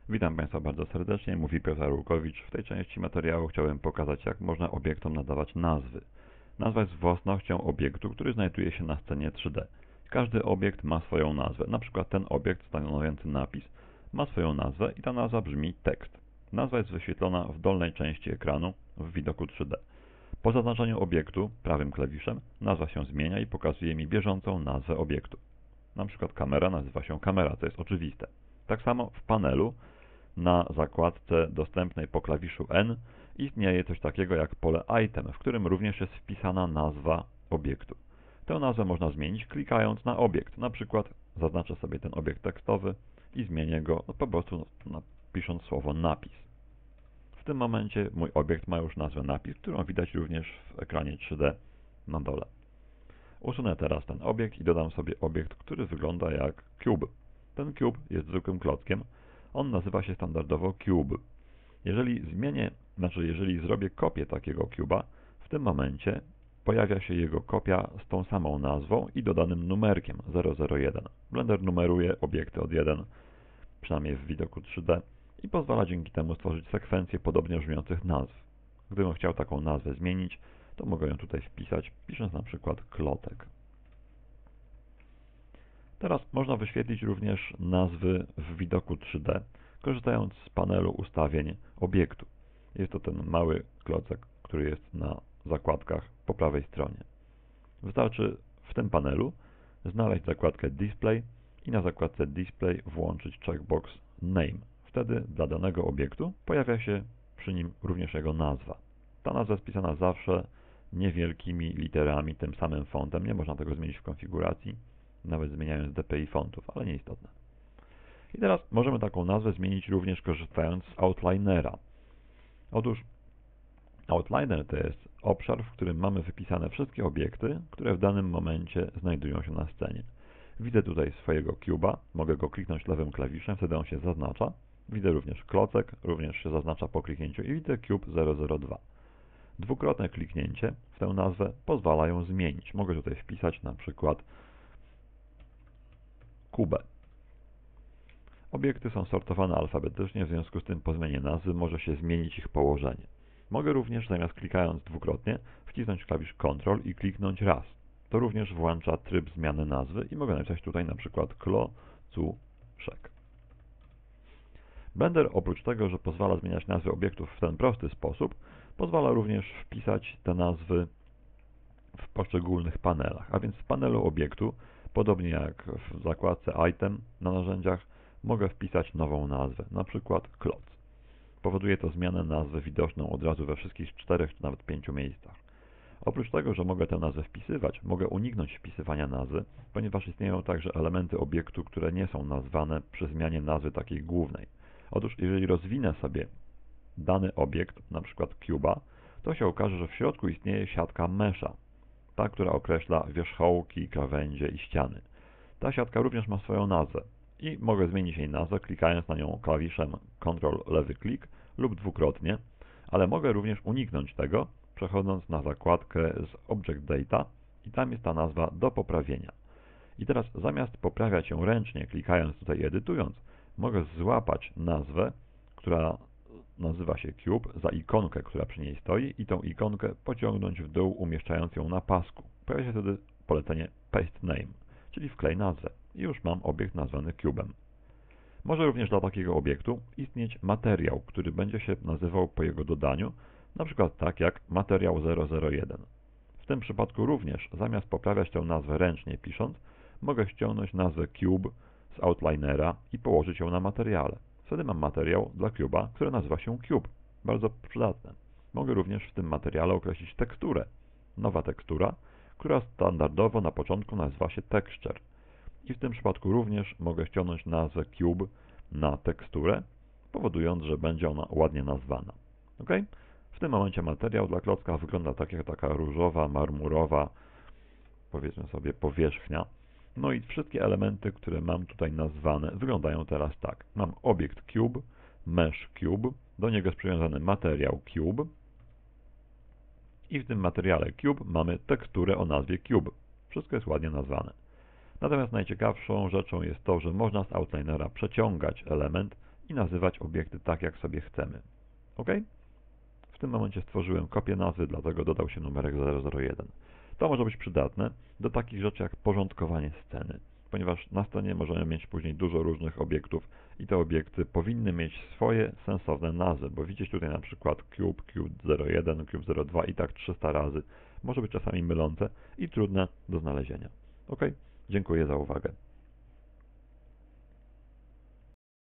Witam Państwa bardzo serdecznie, mówi Piotr Arłukowicz. W tej części materiału chciałem pokazać, jak można obiektom nadawać nazwy. Nazwa jest własnością obiektu, który znajduje się na scenie 3D. Każdy obiekt ma swoją nazwę. Na przykład ten obiekt stanowiący napis ma swoją nazwę i ta nazwa brzmi tekst. Nazwa jest wyświetlona w dolnej części ekranu w widoku 3D. Po zaznaczeniu obiektu prawym klawiszem nazwa się zmienia i pokazuje mi bieżącą nazwę obiektu. Na przykład kamera nazywa się kamera, co jest oczywiste. Tak samo w panelu na zakładce dostępnej po klawiszu N istnieje coś takiego jak pole Item, w którym również jest wpisana nazwa obiektu. Tę nazwę można zmienić klikając na obiekt. Na przykład zaznaczę sobie ten obiekt tekstowy i zmienię go po prostu pisząc słowo napis. W tym momencie mój obiekt ma już nazwę napis, którą widać również w ekranie 3D na dole. Usunę teraz ten obiekt i dodam sobie obiekt, który wygląda jak cube. Ten cube jest zwykłym klockiem. On nazywa się standardowo cube. Jeżeli zrobię kopię takiego cube'a, w tym momencie pojawia się jego kopia z tą samą nazwą i dodanym numerkiem 001. Blender numeruje obiekty od 1, przynajmniej w widoku 3D, i pozwala dzięki temu stworzyć sekwencję podobnie brzmiących nazw. Gdybym chciał taką nazwę zmienić, to mogę ją tutaj wpisać, pisząc na przykład klotek. Teraz można wyświetlić również nazwy w widoku 3D, korzystając z panelu ustawień obiektu. Jest to ten mały klocek, który jest na zakładkach po prawej stronie. Wystarczy w tym panelu znaleźć zakładkę Display i na zakładce Display włączyć checkbox Name. Wtedy dla danego obiektu pojawia się przy nim również jego nazwa. Ta nazwa jest pisana zawsze niewielkimi literami, tym samym fontem. Nie można tego zmienić w konfiguracji, nawet zmieniając DPI fontów, ale nieistotne. I teraz możemy taką nazwę zmienić również korzystając z Outlinera. Otóż Outliner to jest obszar, w którym mamy wypisane wszystkie obiekty, które w danym momencie znajdują się na scenie. Widzę tutaj swojego cube'a, mogę go kliknąć lewym klawiszem, wtedy on się zaznacza. Widzę również klocek, również się zaznacza po kliknięciu i widzę cube 002. Dwukrotne kliknięcie w tę nazwę pozwala ją zmienić. Mogę tutaj wpisać na przykład kubę. Obiekty są sortowane alfabetycznie, w związku z tym po zmianie nazwy może się zmienić ich położenie. Mogę również zamiast klikając dwukrotnie wcisnąć klawisz Ctrl i kliknąć raz. To również włącza tryb zmiany nazwy i mogę napisać tutaj na przykład klocuszek. Blender oprócz tego, że pozwala zmieniać nazwy obiektów w ten prosty sposób, pozwala również wpisać te nazwy w poszczególnych panelach. A więc w panelu obiektu, podobnie jak w zakładce Item na narzędziach, mogę wpisać nową nazwę, na przykład kloc. Powoduje to zmianę nazwy widoczną od razu we wszystkich 4 czy nawet 5 miejscach. Oprócz tego, że mogę tę nazwę wpisywać, mogę uniknąć wpisywania nazwy, ponieważ istnieją także elementy obiektu, które nie są nazwane przy zmianie nazwy takiej głównej. Otóż jeżeli rozwinę sobie dany obiekt, na przykład cube'a, to się okaże, że w środku istnieje siatka mesha, ta, która określa wierzchołki, krawędzie i ściany. Ta siatka również ma swoją nazwę i mogę zmienić jej nazwę, klikając na nią klawiszem Ctrl lewy klik lub dwukrotnie, ale mogę również uniknąć tego, przechodząc na zakładkę z Object Data i tam jest ta nazwa do poprawienia. I teraz zamiast poprawiać ją ręcznie, klikając tutaj i edytując, mogę złapać nazwę, która nazywa się Cube, za ikonkę, która przy niej stoi i tą ikonkę pociągnąć w dół, umieszczając ją na pasku. Pojawia się wtedy polecenie Paste Name, czyli wklej nazwę. I już mam obiekt nazwany Cube'em. Może również dla takiego obiektu istnieć materiał, który będzie się nazywał po jego dodaniu, na przykład tak jak materiał 001. W tym przypadku również, zamiast poprawiać tę nazwę ręcznie pisząc, mogę ściągnąć nazwę Cube z Outlinera i położyć ją na materiale. Wtedy mam materiał dla Cube'a, który nazywa się Cube. Bardzo przydatne. Mogę również w tym materiale określić teksturę. Nowa tekstura, która standardowo na początku nazywa się Texture. I w tym przypadku również mogę ściągnąć nazwę Cube na teksturę, powodując, że będzie ona ładnie nazwana. OK? W tym momencie materiał dla klocka wygląda tak jak taka różowa, marmurowa, powiedzmy sobie, powierzchnia. No i wszystkie elementy, które mam tutaj nazwane, wyglądają teraz tak. Mam obiekt Cube, Mesh Cube, do niego jest przywiązany materiał Cube i w tym materiale Cube mamy teksturę o nazwie Cube. Wszystko jest ładnie nazwane. Natomiast najciekawszą rzeczą jest to, że można z Outlinera przeciągać element i nazywać obiekty tak, jak sobie chcemy. OK? W tym momencie stworzyłem kopię nazwy, dlatego dodał się numerek 001. To może być przydatne do takich rzeczy jak porządkowanie sceny, ponieważ na scenie możemy mieć później dużo różnych obiektów i te obiekty powinny mieć swoje sensowne nazwy, bo widzicie tutaj na przykład cube, cube 01, cube 02 i tak 300 razy. Może być czasami mylące i trudne do znalezienia. OK? Dziękuję za uwagę.